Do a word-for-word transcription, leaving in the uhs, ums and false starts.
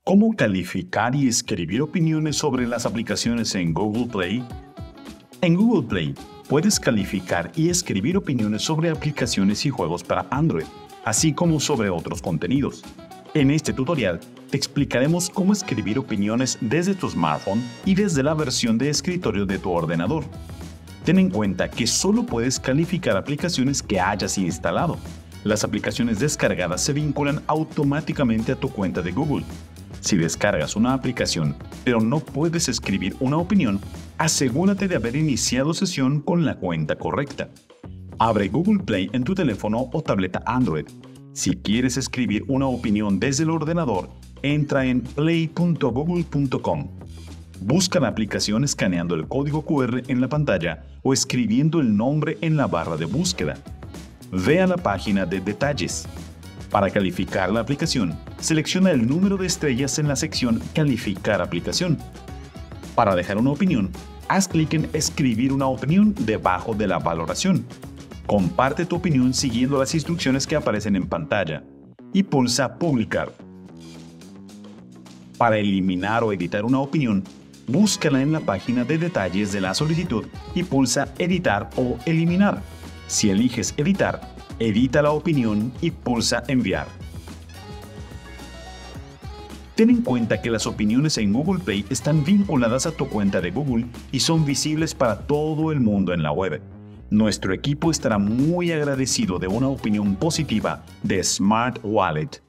¿Cómo calificar y escribir opiniones sobre las aplicaciones en Google Play? En Google Play puedes calificar y escribir opiniones sobre aplicaciones y juegos para Android, así como sobre otros contenidos. En este tutorial te explicaremos cómo escribir opiniones desde tu smartphone y desde la versión de escritorio de tu ordenador. Ten en cuenta que solo puedes calificar aplicaciones que hayas instalado. Las aplicaciones descargadas se vinculan automáticamente a tu cuenta de Google. Si descargas una aplicación, pero no puedes escribir una opinión, asegúrate de haber iniciado sesión con la cuenta correcta. Abre Google Play en tu teléfono o tableta Android. Si quieres escribir una opinión desde el ordenador, entra en play punto google punto com. Busca la aplicación escaneando el código cu erre en la pantalla o escribiendo el nombre en la barra de búsqueda. Ve a la página de detalles. Para calificar la aplicación, selecciona el número de estrellas en la sección Calificar aplicación. Para dejar una opinión, haz clic en Escribir una opinión debajo de la valoración. Comparte tu opinión siguiendo las instrucciones que aparecen en pantalla y pulsa Publicar. Para eliminar o editar una opinión, búscala en la página de detalles de la solicitud y pulsa Editar o Eliminar. Si eliges Editar, edita la opinión y pulsa Enviar. Ten en cuenta que las opiniones en Google Play están vinculadas a tu cuenta de Google y son visibles para todo el mundo en la web. Nuestro equipo estará muy agradecido de una opinión positiva de Smart Wallet.